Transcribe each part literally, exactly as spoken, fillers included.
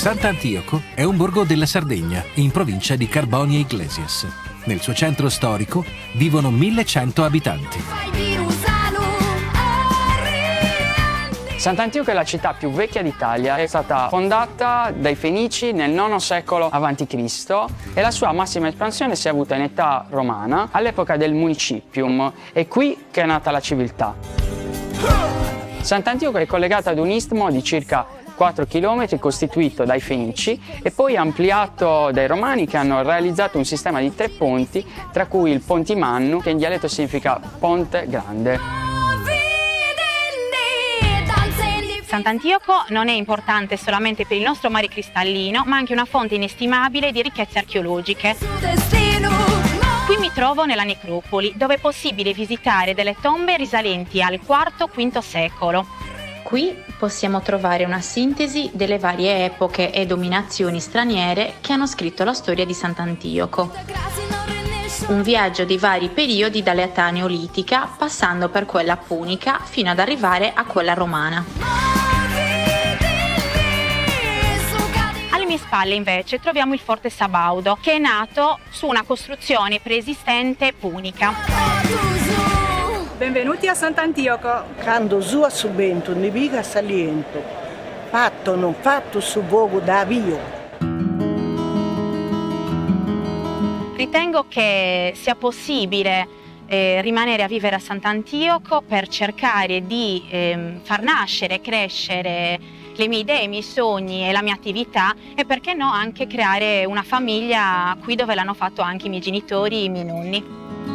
Sant'Antioco è un borgo della Sardegna, in provincia di Carbonia Iglesias. Nel suo centro storico vivono millecento abitanti. Sant'Antioco è la città più vecchia d'Italia, è stata fondata dai Fenici nel nono secolo avanti Cristo e la sua massima espansione si è avuta in età romana, all'epoca del municipium. È qui che è nata la civiltà. Sant'Antioco è collegata ad un istmo di circa quattro chilometri costituito dai Fenici e poi ampliato dai Romani, che hanno realizzato un sistema di tre ponti, tra cui il Pontimannu, che in dialetto significa Ponte Grande. Sant'Antioco non è importante solamente per il nostro mare cristallino, ma anche una fonte inestimabile di ricchezze archeologiche. Qui mi trovo nella necropoli, dove è possibile visitare delle tombe risalenti al quarto quinto secolo. Qui possiamo trovare una sintesi delle varie epoche e dominazioni straniere che hanno scritto la storia di Sant'Antioco. Un viaggio di vari periodi dall'età neolitica, passando per quella punica fino ad arrivare a quella romana. Alle mie spalle invece troviamo il Forte Sabaudo, che è nato su una costruzione preesistente punica. Benvenuti a Sant'Antioco. Quando sua subento ne biga saliento, fatto non fatto su vogo da vio. Ritengo che sia possibile eh, rimanere a vivere a Sant'Antioco per cercare di eh, far nascere e crescere le mie idee, i miei sogni e la mia attività, e perché no anche creare una famiglia qui dove l'hanno fatto anche i miei genitori e i miei nonni.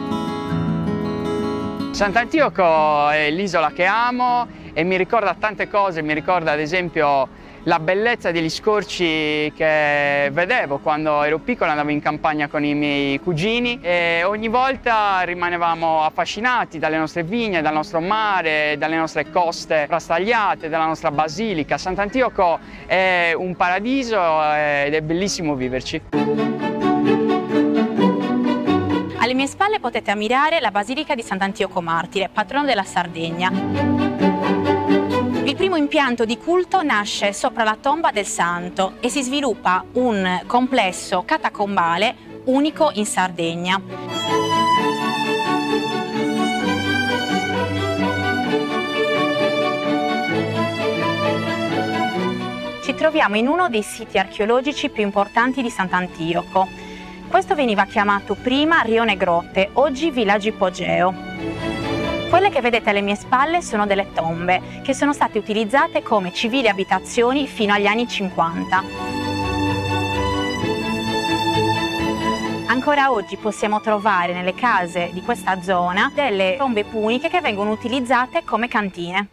Sant'Antioco è l'isola che amo e mi ricorda tante cose, mi ricorda ad esempio la bellezza degli scorci che vedevo quando ero piccolo, andavo in campagna con i miei cugini e ogni volta rimanevamo affascinati dalle nostre vigne, dal nostro mare, dalle nostre coste frastagliate, dalla nostra basilica. Sant'Antioco è un paradiso ed è bellissimo viverci. Alle mie spalle potete ammirare la Basilica di Sant'Antioco Martire, patrono della Sardegna. Il primo impianto di culto nasce sopra la tomba del santo e si sviluppa un complesso catacombale unico in Sardegna. Ci troviamo in uno dei siti archeologici più importanti di Sant'Antioco. Questo veniva chiamato prima Rione Grotte, oggi Villaggio Ipogeo. Quelle che vedete alle mie spalle sono delle tombe che sono state utilizzate come civili abitazioni fino agli anni cinquanta. Ancora oggi possiamo trovare nelle case di questa zona delle tombe puniche che vengono utilizzate come cantine.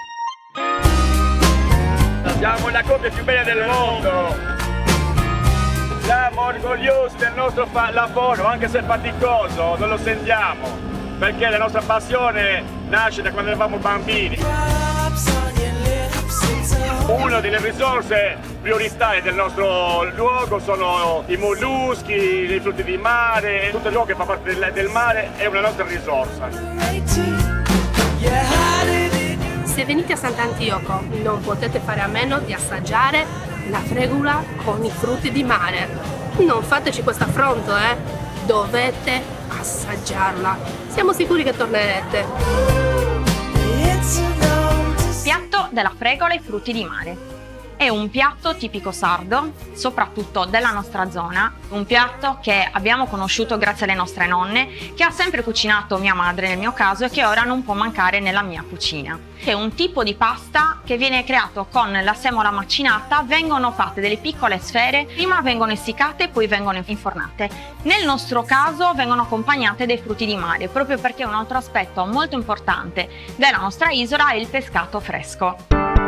Siamo la coppia più bella del mondo! Siamo orgogliosi del nostro lavoro, anche se è faticoso, non lo sentiamo. Perché la nostra passione nasce da quando eravamo bambini. Una delle risorse prioritarie del nostro luogo sono i molluschi, i frutti di mare, tutto ciò che fa parte del, del mare è una nostra risorsa. Se venite a Sant'Antioco non potete fare a meno di assaggiare la fregola con i frutti di mare. Non fateci questo affronto, eh! Dovete assaggiarla. Siamo sicuri che tornerete. Piatto della fregola e frutti di mare. È un piatto tipico sardo, soprattutto della nostra zona, un piatto che abbiamo conosciuto grazie alle nostre nonne, che ha sempre cucinato mia madre nel mio caso e che ora non può mancare nella mia cucina. È un tipo di pasta che viene creato con la semola macinata, vengono fatte delle piccole sfere, prima vengono essiccate e poi vengono infornate. Nel nostro caso vengono accompagnate dai frutti di mare, proprio perché un altro aspetto molto importante della nostra isola è il pescato fresco.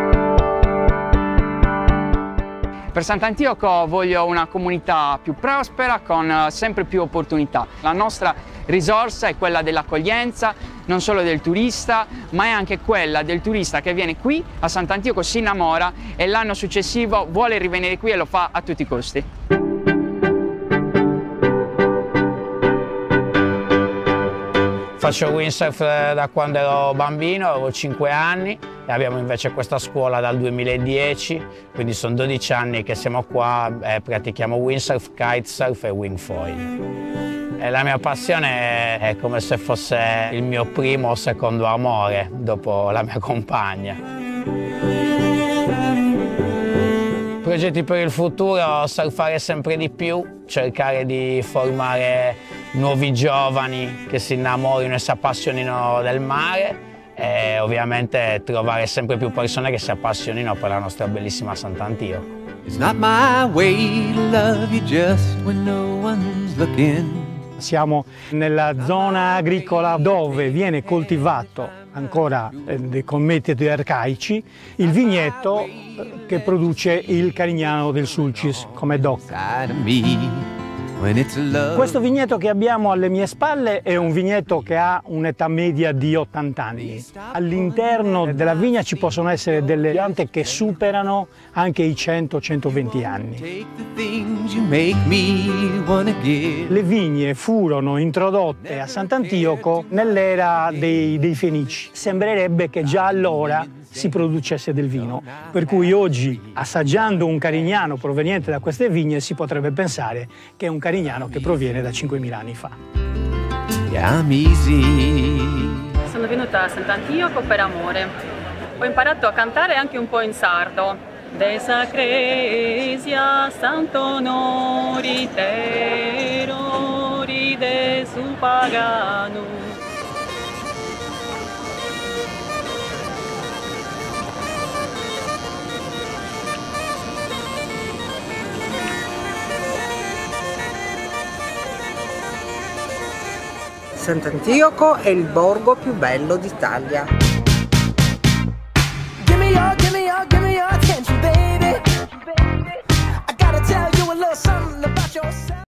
Per Sant'Antioco voglio una comunità più prospera con sempre più opportunità. La nostra risorsa è quella dell'accoglienza, non solo del turista, ma è anche quella del turista che viene qui a Sant'Antioco, si innamora e l'anno successivo vuole rivenire qui e lo fa a tutti i costi. faccio windsurf da quando ero bambino, avevo cinque anni, e abbiamo invece questa scuola dal duemiladieci, quindi sono dodici anni che siamo qua e pratichiamo windsurf, kitesurf e wingfoil. E la mia passione è come se fosse il mio primo o secondo amore dopo la mia compagna. Progetti per il futuro: surfare sempre di più, cercare di formare nuovi giovani che si innamorino e si appassionino del mare e ovviamente trovare sempre più persone che si appassionino per la nostra bellissima Sant'Antioco. It's not my way to love you just when no one's looking. Siamo nella zona agricola dove viene coltivato ancora eh, con metodi arcaici il vigneto eh, che produce il Carignano del Sulcis come D O C. Questo vigneto che abbiamo alle mie spalle è un vigneto che ha un'età media di ottanta anni. All'interno della vigna ci possono essere delle piante che superano anche i cento centoventi anni. Le vigne furono introdotte a Sant'Antioco nell'era dei, dei Fenici. Sembrerebbe che già allora si producesse del vino, per cui oggi, assaggiando un Carignano proveniente da queste vigne, si potrebbe pensare che è un Carignano che proviene da cinquemila anni fa. Sono venuta a Sant'Antioco per amore. Ho imparato a cantare anche un po' in sardo. De Sacresia Sant'Onori Terori de su pagano. Sant'Antioco è il borgo più bello d'Italia.